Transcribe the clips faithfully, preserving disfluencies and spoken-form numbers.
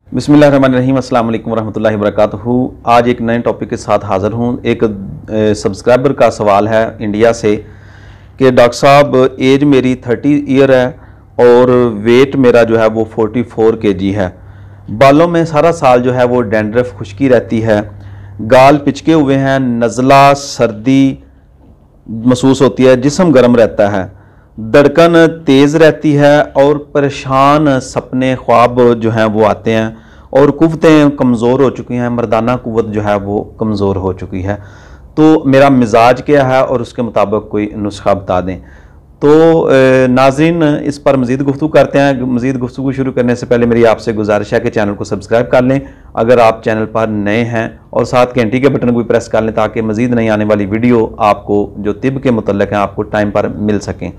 बिस्मिल्लाहिर्रहमानिर्रहीम, अस्सलाम वालेकुम रहमतुल्लाहि वबरकातुहू। आज एक नए टॉपिक के साथ हाज़िर हूँ। एक सब्सक्राइबर का सवाल है इंडिया से कि डॉक्टर साहब एज मेरी थर्टी ईयर है और वेट मेरा जो है वो फोर्टी फोर के जी है। बालों में सारा साल जो है वो डैंड्रफ खुश्की रहती है, गाल पिचके हुए हैं, नज़ला सर्दी महसूस होती है, जिस्म गर्म रहता है, धड़कन तेज़ रहती है और परेशान सपने ख्वाब जो हैं वो आते हैं और कुव्वतें कमज़ोर हो चुकी हैं, मर्दाना कुव्वत जो है वो कमज़ोर हो चुकी है। तो मेरा मिजाज क्या है और उसके मुताबिक कोई नुस्खा बता दें। तो नाज़रीन, इस पर मज़ीद गुफ्तगू करते हैं। मज़ीद गुफ्तगू शुरू करने से पहले मेरी आपसे गुजारिश है कि चैनल को सब्सक्राइब कर लें अगर आप चैनल पर नए हैं, और साथ घंटी के बटन को भी प्रेस कर लें ताकि मज़ीद नई आने वाली वीडियो आपको जो तिब के मुतल्लिक़ हैं आपको टाइम पर मिल सकें।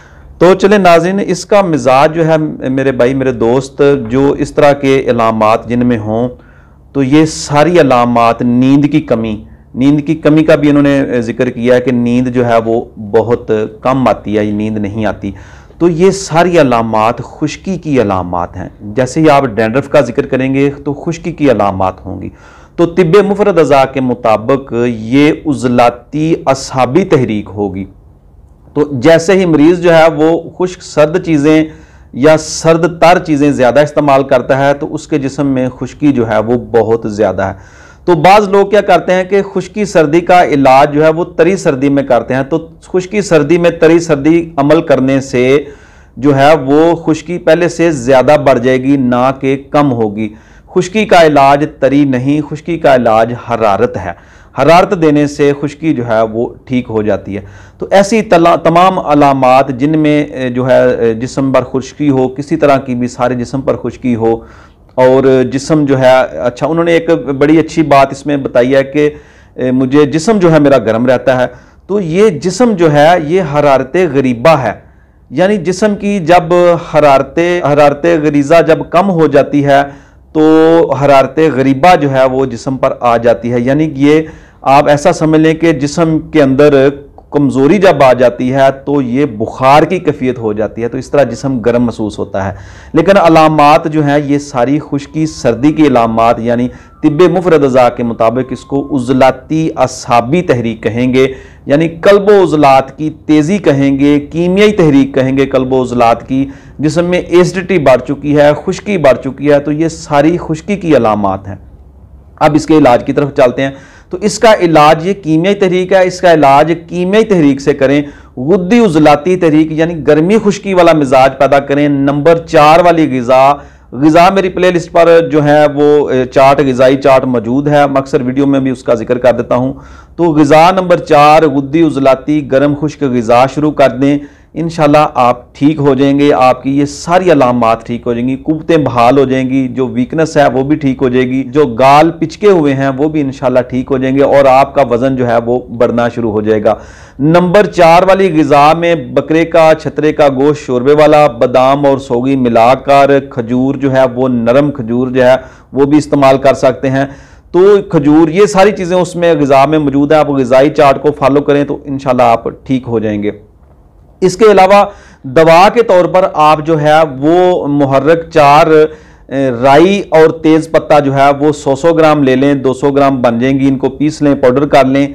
तो चले नाज़रीन, इसका मिजाज जो है मेरे भाई मेरे दोस्त, जो इस तरह के अलामात जिनमें हों, तो ये सारी अलामात नींद की कमी नींद की कमी का भी इन्होंने जिक्र किया है कि नींद जो है वो बहुत कम आती है, ये नींद नहीं आती। तो ये सारी अलामात खुश्की की अलामात हैं। जैसे ही आप डैंड्रफ का जिक्र करेंगे तो खुश्की की अलामात होंगी। तो तिब्ब मुफरद अज़ा के मुताबिक ये उज़लाती असाबी तहरीक होगी। तो जैसे ही मरीज़ जो है वो खुश्क सर्द चीज़ें या सर्द तर चीज़ें ज़्यादा इस्तेमाल करता है तो उसके जिस्म में खुश्की जो है वो बहुत ज़्यादा है। तो बाज़ लोग क्या करते हैं कि खुश्की सर्दी का इलाज जो है वो तरी सर्दी में करते हैं। तो खुश्की सर्दी में तरी सर्दी अमल करने से जो है वो खुश्की पहले से ज़्यादा बढ़ जाएगी, ना कि कम होगी। खुश्की का इलाज तरी नहीं, खुश्की का इलाज हरारत है। हरारत देने से खुश्की जो है वो ठीक हो जाती है। तो ऐसी तमाम अलामात जिनमें जो है जिस्म पर खुश्की हो, किसी तरह की भी सारे जिस्म पर खुश्की हो और जिस्म जो है, अच्छा उन्होंने एक बड़ी अच्छी बात इसमें बताई है कि मुझे जिस्म जो है मेरा गर्म रहता है। तो ये जिस्म जो है ये हरारत गरीबा है, यानी जिस्म की जब हरारत हरारत गरीज़ा जब कम हो जाती है तो हरारत गरीबा जो है वो जिस्म पर आ जाती है। यानी कि ये आप ऐसा समझ लें कि जिस्म के अंदर कमज़ोरी जब आ जाती है तो ये बुखार की कैफियत हो जाती है। तो इस तरह जिस्म गर्म महसूस होता है। लेकिन अलामात जो हैं ये सारी खुश्की सर्दी की अलामात, यानी तिब्ब मुफरद अज़ा के मुताबिक इसको उज़लाती असाबी तहरीक कहेंगे, यानी कल्बो उज़लात की तेज़ी कहेंगे, कीमियाई तहरीक कहेंगे कल्बो उज़लात की। जिस्म में एसिडिटी बढ़ चुकी है, खुश्की बढ़ चुकी है, तो ये सारी खुश्की की अलामात हैं। अब इसके इलाज की तरफ चलते हैं। तो इसका इलाज ये कीमियाई तहरीक है। इसका इलाज कीमियाई तहरीक से करें, गुद्दी उज़लाती तहरीक यानी गर्मी खुश्की वाला मिजाज पैदा करें। नंबर चार वाली ग़िज़ा ग़िज़ा मेरी प्ले लिस्ट पर जो है वो चार्ट, ग़िज़ाई चार्ट मौजूद है, अक्सर वीडियो में भी उसका जिक्र कर देता हूँ। तो ग़िज़ा नंबर चार, गुद्दी उज़लाती गर्म खुश्क ग़िज़ा शुरू कर दें, इंशाल्लाह आप ठीक हो जाएंगे। आपकी ये सारी अलामात ठीक हो जाएंगी, कुव्वतें बहाल हो जाएंगी, जो वीकनेस है वो भी ठीक हो जाएगी, जो गाल पिचके हुए हैं वो भी इंशाल्लाह ठीक हो जाएंगे और आपका वज़न जो है वो बढ़ना शुरू हो जाएगा। नंबर चार वाली ग़िज़ा में बकरे का, छतरे का गोश्त शोरबे वाला, बादाम और सोगी मिलाकर, खजूर जो है वो नरम खजूर जो है वो भी इस्तेमाल कर सकते हैं। तो खजूर, ये सारी चीज़ें उसमें ग़िज़ा में मौजूद है। आप ग़िज़ाई चार्ट को फॉलो करें तो इंशाल्लाह आप ठीक हो जाएंगे। इसके अलावा दवा के तौर पर आप जो है वो मुहर्रक चार राई और तेज़ पत्ता जो है वो सौ सौ ग्राम ले लें, दो सौ ग्राम बन जाएंगी। इनको पीस लें, पाउडर कर लें।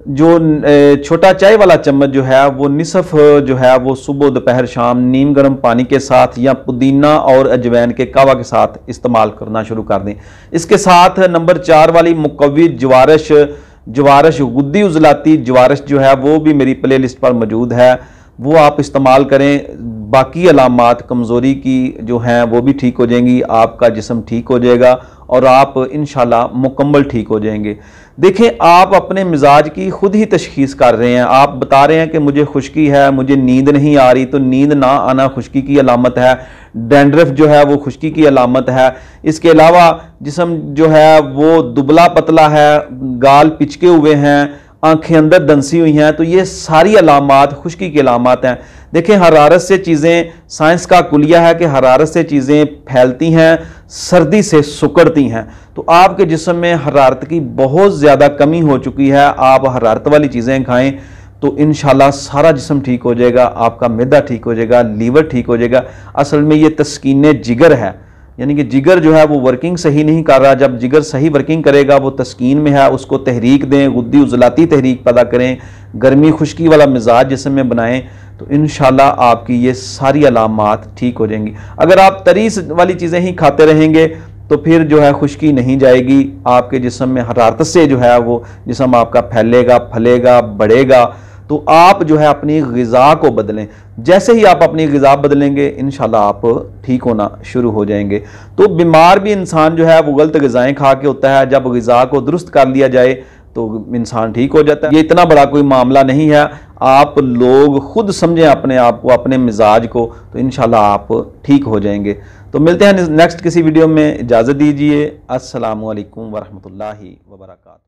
जो छोटा चाय वाला चम्मच जो है वो निसफ जो है वो सुबह दोपहर शाम नीम गर्म पानी के साथ या पुदीना और अजवैन के कावा के साथ इस्तेमाल करना शुरू कर दें। इसके साथ नंबर चार वाली मुकव्वी जवारश जवारश गुद्दी उज़लाती जवारश जो है वो भी मेरी प्ले लिस्ट पर मौजूद है, वो आप इस्तेमाल करें। बाकी अलामात कमज़ोरी की जो हैं वो भी ठीक हो जाएंगी, आपका जिस्म ठीक हो जाएगा और आप इंशाल्लाह मुकम्मल ठीक हो जाएंगे। देखें, आप अपने मिजाज की खुद ही तशखीस कर रहे हैं। आप बता रहे हैं कि मुझे खुश्की है, मुझे नींद नहीं आ रही, तो नींद ना आना खुश्की की अलामत है। डैंड्रफ जो है वो खुश्की की अलामत है। इसके अलावा जिस्म जो है वो दुबला पतला है, गाल पिचके हुए हैं, आंखें अंदर दंसी हुई हैं, तो ये सारी अलामात खुश्की की अलामात हैं। देखें, हरारत से चीज़ें, साइंस का कुलिया है कि हरारत से चीज़ें फैलती हैं, सर्दी से सुकड़ती हैं। तो आपके जिस्म में हरारत की बहुत ज़्यादा कमी हो चुकी है। आप हरारत वाली चीज़ें खाएं तो इंशाल्लाह सारा जिस्म ठीक हो जाएगा, आपका मैदा ठीक हो जाएगा, लीवर ठीक हो जाएगा। असल में ये तस्कीन जिगर है, یعنی کہ جگر جو ہے وہ ورکنگ صحیح نہیں کر رہا. جب جگر صحیح ورکنگ کرے گا، وہ تسکین میں ہے، اس کو تحریک دیں، غدی عضلاتی تحریک پیدا کریں، گرمی خشکی والا مزاج جسم میں بنائیں، تو انشاءاللہ آپ کی یہ ساری علامات ٹھیک ہو جائیں گی. اگر آپ تری والی چیزیں ہی کھاتے رہیں گے تو پھر جو ہے خشکی نہیں جائے گی، آپ کے جسم میں حرارت سے جو ہے وہ جسم آپ کا پھیلے گا، پھلے گا، بڑھے گا. تو آپ جو ہے اپنی غذا کو بدلیں. جیسے ہی آپ اپنی غذا بدلیں گے انشاءاللہ آپ ٹھیک ہونا شروع ہو جائیں گے. تو بیمار بھی انسان جو ہے وہ غلط غذائیں کھا کے ہوتا ہے. جب غذا کو درست کر لیا جائے تو انسان ٹھیک ہو جاتا ہے. یہ اتنا بڑا کوئی معاملہ نہیں ہے. آپ لوگ خود سمجھیں اپنے آپ کو، اپنے مزاج کو، تو انشاءاللہ آپ ٹھیک ہو جائیں گے. تو ملتے ہیں نیکسٹ کسی ویڈیو میں. اجازت دیجیے. السلام علیکم ورحمۃ اللہ وبرکاتہ.